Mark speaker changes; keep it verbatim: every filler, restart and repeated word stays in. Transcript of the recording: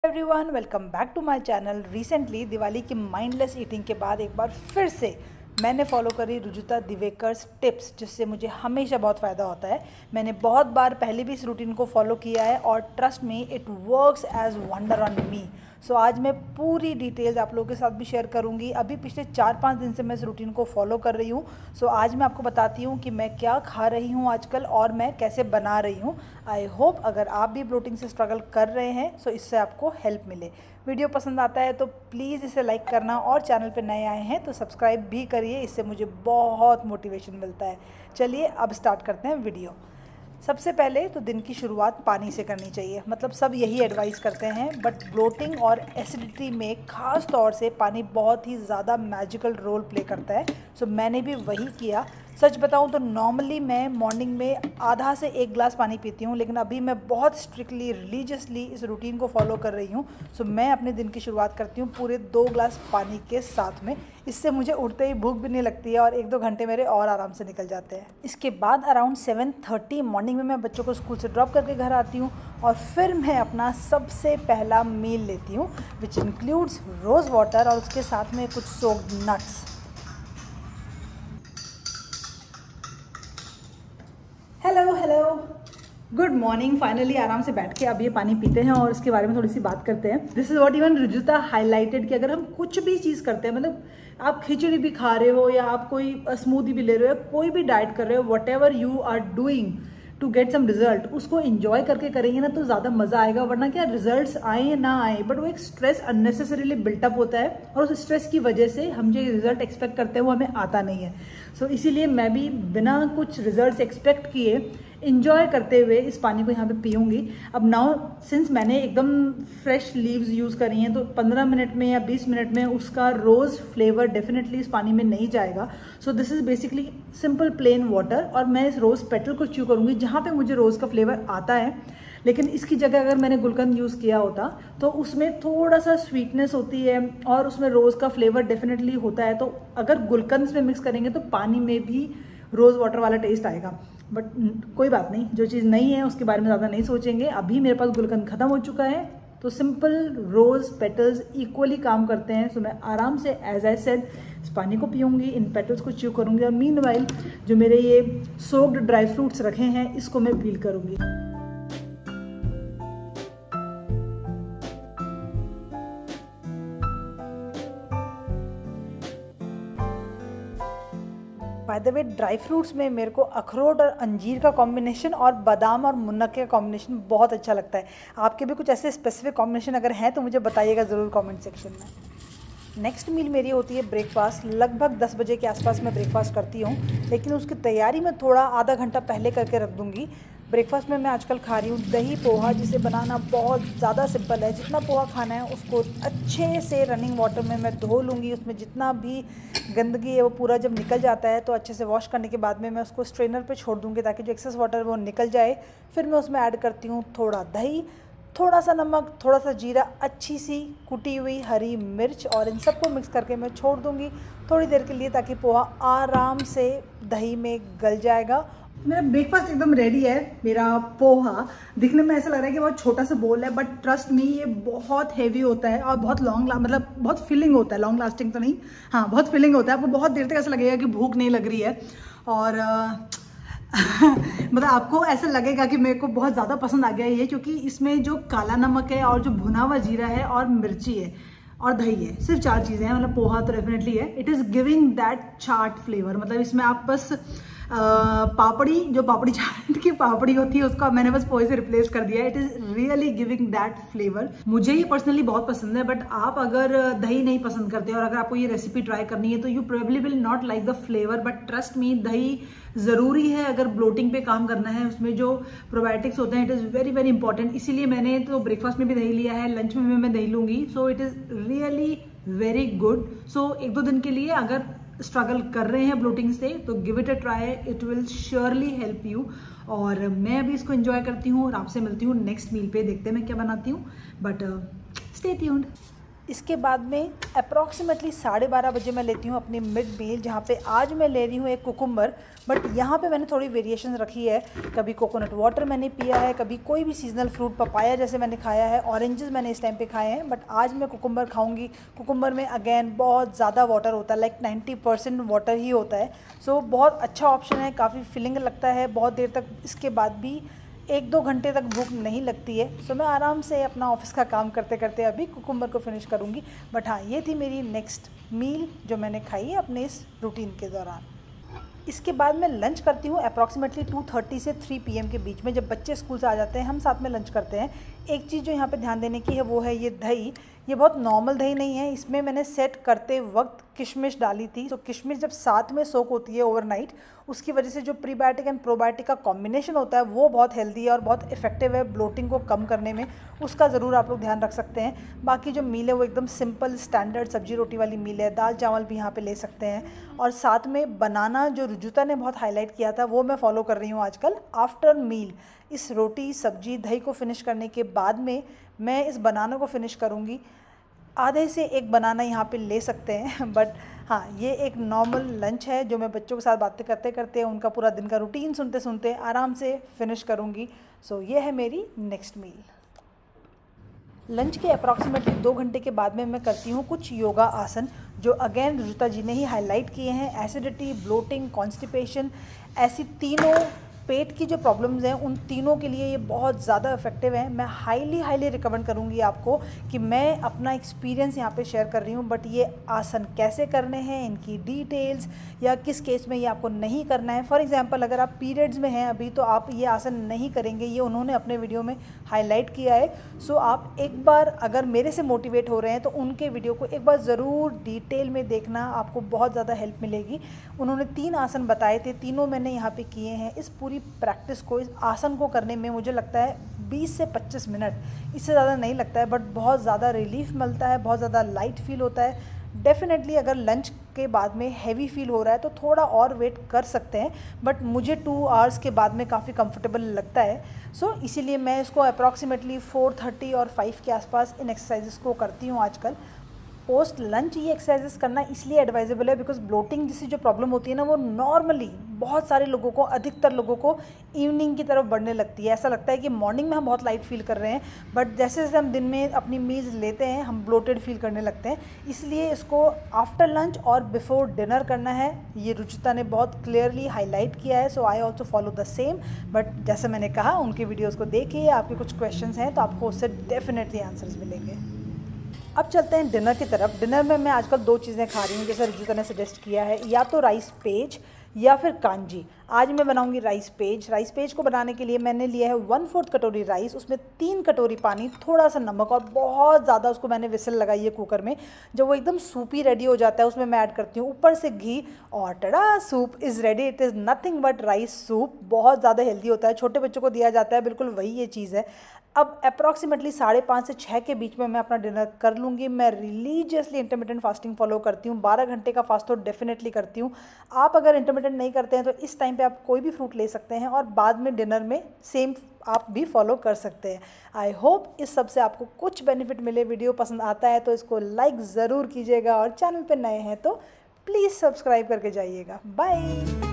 Speaker 1: Everyone, welcome back to my channel. Recently Diwali की mindless eating के बाद एक बार फिर से मैंने फॉलो करी रुजुता दिवेकर्स टिप्स, जिससे मुझे हमेशा बहुत फ़ायदा होता है। मैंने बहुत बार पहले भी इस रूटीन को फॉलो किया है और trust me, it works as wonder on me. So आज मैं पूरी डिटेल्स आप लोगों के साथ भी शेयर करूंगी। अभी पिछले चार पाँच दिन से मैं इस रूटीन को फॉलो कर रही हूँ। सो so, आज मैं आपको बताती हूँ कि मैं क्या खा रही हूँ आजकल और मैं कैसे बना रही हूँ। आई होप अगर आप भी ब्लोटिंग से स्ट्रगल कर रहे हैं सो so इससे आपको हेल्प मिले। वीडियो पसंद आता है तो प्लीज़ इसे लाइक करना और चैनल पर नए आए हैं तो सब्सक्राइब भी करिए, इससे मुझे बहुत मोटिवेशन मिलता है। चलिए अब स्टार्ट करते हैं वीडियो। सबसे पहले तो दिन की शुरुआत पानी से करनी चाहिए, मतलब सब यही एडवाइस करते हैं, बट ब्लोटिंग और एसिडिटी में ख़ास तौर से पानी बहुत ही ज़्यादा मैजिकल रोल प्ले करता है। सो मैंने भी वही किया। सच बताऊं तो नॉर्मली मैं मॉर्निंग में आधा से एक गिलास पानी पीती हूं, लेकिन अभी मैं बहुत स्ट्रिक्टली रिलीजियसली इस रूटीन को फॉलो कर रही हूं। सो मैं अपने दिन की शुरुआत करती हूं पूरे दो गिलास पानी के साथ में। इससे मुझे उठते ही भूख भी नहीं लगती है और एक दो घंटे मेरे और आराम से निकल जाते हैं। इसके बाद अराउंड सेवन थर्टी मॉर्निंग में मैं बच्चों को स्कूल से ड्रॉप करके घर आती हूँ और फिर मैं अपना सबसे पहला मील लेती हूँ, विच इंक्लूड्स रोज़ वाटर और उसके साथ में कुछ soaked nuts. Hello hello, good morning. Finally आराम से बैठ के अब ये पानी पीते हैं और इसके बारे में थोड़ी सी बात करते हैं। This is what even Rujuta highlighted कि अगर हम कुछ भी चीज़ करते हैं, मतलब आप खिचड़ी भी खा रहे हो या आप कोई स्मूदी भी ले रहे हो, कोई भी डाइट कर रहे हो, whatever you are doing to get some result, उसको एंजॉय करके करेंगे ना तो ज़्यादा मज़ा आएगा। वरना क्या, रिजल्ट्स आए या ना आए, बट वो एक स्ट्रेस अननेसेसरीली बिल्टअप होता है और उस स्ट्रेस की वजह से हम जो रिजल्ट एक्सपेक्ट करते हैं वो हमें आता नहीं है। सो so, इसीलिए मैं भी बिना कुछ रिजल्ट्स एक्सपेक्ट किए इंजॉय करते हुए इस पानी को यहाँ पे पीऊँगी। अब नाउ सिंस मैंने एकदम फ्रेश लीव्स यूज़ करी हैं तो पंद्रह मिनट में या बीस मिनट में उसका रोज़ फ्लेवर डेफिनेटली इस पानी में नहीं जाएगा। So this is basically simple plain water और मैं इस रोज़ पेटल को च्यू करूँगी जहाँ पे मुझे रोज़ का फ्लेवर आता है। लेकिन इसकी जगह अगर मैंने गुलकंद यूज़ किया होता तो उसमें थोड़ा सा स्वीटनेस होती है और उसमें रोज़ का फ्लेवर डेफिनेटली होता है। तो अगर गुलकंद में मिक्स करेंगे तो पानी में भी रोज़ वाटर वाला टेस्ट आएगा। बट कोई बात नहीं, जो चीज़ नहीं है उसके बारे में ज़्यादा नहीं सोचेंगे। अभी मेरे पास गुलकंद ख़त्म हो चुका है तो सिंपल रोज़ पेटल्स इक्वली काम करते हैं। सो मैं आराम से एज आई सेड इस पानी को पीऊँगी, इन पेटल्स को च्यू करूँगी और मीनवाइल जो मेरे ये सोक्ड ड्राई फ्रूट्स रखे हैं इसको मैं पील करूँगी। By the way, dry fruits में मेरे को अखरोट और अंजीर का कॉम्बिनेशन और बादाम और मुनक्के का कॉम्बिनेशन बहुत अच्छा लगता है। आपके भी कुछ ऐसे स्पेसिफिक कॉम्बिनेशन अगर हैं तो मुझे बताइएगा ज़रूर कमेंट सेक्शन में। नेक्स्ट मील मेरी होती है ब्रेकफास्ट। लगभग दस बजे के आसपास मैं ब्रेकफास्ट करती हूँ, लेकिन उसकी तैयारी मैं थोड़ा आधा घंटा पहले करके रख दूँगी। ब्रेकफास्ट में मैं आजकल खा रही हूँ दही पोहा, जिसे बनाना बहुत ज़्यादा सिंपल है। जितना पोहा खाना है उसको अच्छे से रनिंग वाटर में मैं धो लूँगी। उसमें जितना भी गंदगी है वो पूरा जब निकल जाता है तो अच्छे से वॉश करने के बाद में मैं उसको स्ट्रेनर पे छोड़ दूँगी ताकि जो एक्सेस वाटर है वो निकल जाए। फिर मैं उसमें ऐड करती हूँ थोड़ा दही, थोड़ा सा नमक, थोड़ा सा जीरा, अच्छी सी कुटी हुई हरी मिर्च और इन सबको मिक्स करके मैं छोड़ दूँगी थोड़ी देर के लिए ताकि पोहा आराम से दही में गल जाएगा। मेरा ब्रेकफास्ट एकदम रेडी है। मेरा पोहा दिखने में ऐसा लग रहा है कि बहुत छोटा सा बोल है, बट ट्रस्ट मी ये बहुत हेवी होता है और बहुत लॉन्ग, मतलब बहुत फिलिंग होता है। लॉन्ग लास्टिंग तो नहीं, हाँ बहुत फिलिंग होता है। आपको बहुत देर तक ऐसा लगेगा कि भूख नहीं लग रही है और मतलब आपको ऐसा लगेगा कि मेरे को बहुत ज़्यादा पसंद आ गया ये, क्योंकि इसमें जो काला नमक है और जो भुना हुआ जीरा है और मिर्ची है और दही है, सिर्फ चार चीज़ें हैं। मतलब पोहा तो डेफिनेटली है। It is giving that chaat flavour. मतलब इसमें आप बस Uh, पापड़ी, जो पापड़ी चाट की पापड़ी होती है उसका मैंने बस पोहे से रिप्लेस कर दिया है। It is really giving that flavour. मुझे ये पर्सनली बहुत पसंद है, बट आप अगर दही नहीं पसंद करते और अगर आपको ये रेसिपी ट्राई करनी है तो you probably will not like the flavour. But trust me, दही ज़रूरी है अगर ब्लोटिंग पे काम करना है। उसमें जो प्रोबायोटिक्स होते हैं it is very very important. इसीलिए मैंने तो ब्रेकफास्ट में भी दही लिया है, लंच में भी मैं दही लूँगी। So it is really very good. So एक दो दिन के लिए अगर स्ट्रगल कर रहे हैं ब्लोटिंग से तो give it a try, it will surely help you. और मैं अभी इसको एंजॉय करती हूँ और आपसे मिलती हूँ नेक्स्ट मील पे। देखते हैं मैं क्या बनाती हूँ, बट स्टे ट्यून्ड। इसके बाद में अप्रॉक्सीमेटली साढ़े बारह बजे मैं लेती हूँ अपनी मिड मील, जहाँ पे आज मैं ले रही हूँ एक कुकुम्बर, बट यहाँ पे मैंने थोड़ी वेरिएशन रखी है। कभी कोकोनट वाटर मैंने पिया है, कभी कोई भी सीजनल फ्रूट पपाया जैसे मैंने खाया है, ऑरेंजेस मैंने इस टाइम पे खाए हैं, बट आज मैं कुकुम्बर खाऊंगी। कुकुम्बर में अगेन बहुत ज़्यादा वाटर होता है, लाइक नाइन्टी परसेंट वाटर ही होता है। सो so, बहुत अच्छा ऑप्शन है, काफ़ी फिलिंग लगता है, बहुत देर तक इसके बाद भी एक दो घंटे तक भूख नहीं लगती है। सो मैं आराम से अपना ऑफिस का काम करते करते अभी कुकुम्बर को फिनिश करूँगी। बट हाँ, ये थी मेरी नेक्स्ट मील जो मैंने खाई है अपने इस रूटीन के दौरान। इसके बाद मैं लंच करती हूँ अप्रॉक्सीमेटली टू थर्टी से थ्री पी एम के बीच में। जब बच्चे स्कूल से आ जाते हैं हम साथ में लंच करते हैं। एक चीज़ जो यहाँ पे ध्यान देने की है वो है ये दही। ये बहुत नॉर्मल दही नहीं है, इसमें मैंने सेट करते वक्त किशमिश डाली थी। तो किशमिश जब साथ में सोक होती है ओवरनाइट, उसकी वजह से जो प्रीबायोटिक एंड प्रोबायोटिक का कॉम्बिनेशन होता है वो बहुत हेल्दी है और बहुत इफेक्टिव है ब्लोटिंग को कम करने में। उसका ज़रूर आप लोग ध्यान रख सकते हैं। बाकी जो मील है वो एकदम सिंपल स्टैंडर्ड सब्जी रोटी वाली मील है। दाल चावल भी यहाँ पे ले सकते हैं। और साथ में बनाना जो रुजुता ने बहुत हाईलाइट किया था वो मैं फॉलो कर रही हूँ आजकल। आफ्टर मील इस रोटी सब्जी दही को फिनिश करने के बाद में मैं इस बनाना को फिनिश करूँगी। आधे से एक बनाना यहाँ पे ले सकते हैं, बट हाँ, ये एक नॉर्मल लंच है जो मैं बच्चों के साथ बातें करते करते उनका पूरा दिन का रूटीन सुनते सुनते आराम से फिनिश करूँगी। सो so, ये है मेरी नेक्स्ट मील। लंच के अप्रॉक्सीमेटली दो घंटे के बाद में मैं करती हूँ कुछ योगा आसन, जो अगेन रुजुता जी ने ही हाईलाइट किए हैं। एसिडिटी, ब्लोटिंग, कॉन्स्टिपेशन, ऐसी तीनों पेट की जो प्रॉब्लम्स हैं उन तीनों के लिए ये बहुत ज़्यादा इफेक्टिव है। मैं हाईली हाईली रिकमेंड करूँगी आपको कि मैं अपना एक्सपीरियंस यहाँ पे शेयर कर रही हूँ, बट ये आसन कैसे करने हैं, इनकी डिटेल्स या किस केस में ये आपको नहीं करना है। फॉर एग्जांपल अगर आप पीरियड्स में हैं अभी तो आप ये आसन नहीं करेंगे, ये उन्होंने अपने वीडियो में हाईलाइट किया है। सो आप एक बार अगर मेरे से मोटिवेट हो रहे हैं तो उनके वीडियो को एक बार ज़रूर डिटेल में देखना, आपको बहुत ज़्यादा हेल्प मिलेगी। उन्होंने तीन आसन बताए थे, तीनों मैंने यहाँ पे किए हैं। इस पूरी प्रैक्टिस को, इस आसन को करने में मुझे लगता है बीस से पच्चीस मिनट, इससे ज़्यादा नहीं लगता है, बट बहुत ज़्यादा रिलीफ मिलता है, बहुत ज़्यादा लाइट फील होता है। डेफिनेटली अगर लंच के बाद में हैवी फील हो रहा है तो थोड़ा और वेट कर सकते हैं, बट मुझे टू आवर्स के बाद में काफ़ी कंफर्टेबल लगता है। सो so, इसीलिए मैं इसको अप्रॉक्सीमेटली फोर थर्टी और फाइव के आसपास इन एक्सरसाइजेस को करती हूँ आजकल। पोस्ट लंच ये एक्सरसाइजेस करना इसलिए एडवाइजेबल है बिकॉज ब्लोटिंग जैसी जो प्रॉब्लम होती है ना वो नॉर्मली बहुत सारे लोगों को, अधिकतर लोगों को इवनिंग की तरफ बढ़ने लगती है। ऐसा लगता है कि मॉर्निंग में हम बहुत लाइट फील कर रहे हैं, बट जैसे जैसे हम दिन में अपनी मील्स लेते हैं हम ब्लोटेड फील करने लगते हैं। इसलिए इसको आफ्टर लंच और बिफोर डिनर करना है, ये रुचिता ने बहुत क्लियरली हाईलाइट किया है। So I also follow the same. But जैसे मैंने कहा उनके वीडियोज़ को देखिए, आपके कुछ क्वेश्चंस हैं तो आपको उससे डेफिनेटली आंसर्स मिलेंगे। अब चलते हैं डिनर की तरफ। डिनर में मैं आजकल दो चीज़ें खा रही हूँ जैसे रुजुता ने सजेस्ट किया है, या तो राइस पेज या फिर कांजी। आज मैं बनाऊंगी राइस पेज। राइस पेज को बनाने के लिए मैंने लिया है वन फोर्थ कटोरी राइस, उसमें तीन कटोरी पानी, थोड़ा सा नमक और बहुत ज़्यादा उसको मैंने विसल लगाई है कुकर में। जब वो एकदम सूपी रेडी हो जाता है उसमें मैं ऐड करती हूँ ऊपर से घी और टड़ा, soup is ready. It is nothing but rice soup. बहुत ज़्यादा हेल्दी होता है, छोटे बच्चों को दिया जाता है, बिल्कुल वही ये चीज़ है। अब अप्रॉक्सीमेटली साढ़े पाँच से छः के बीच में मैं अपना डिनर कर लूँगी। मैं रिलीजियसली इंटरमिटेंट फास्टिंग फॉलो करती हूँ, बारह घंटे का फास्ट तो डेफिनेटली करती हूँ। आप अगर इंटरमिटेंट नहीं करते हैं तो इस टाइम पे आप कोई भी फ्रूट ले सकते हैं और बाद में डिनर में सेम आप भी फॉलो कर सकते हैं। आई होप इस सब से आपको कुछ बेनिफिट मिले। वीडियो पसंद आता है तो इसको लाइक ज़रूर कीजिएगा और चैनल पर नए हैं तो प्लीज़ सब्सक्राइब करके जाइएगा। बाय।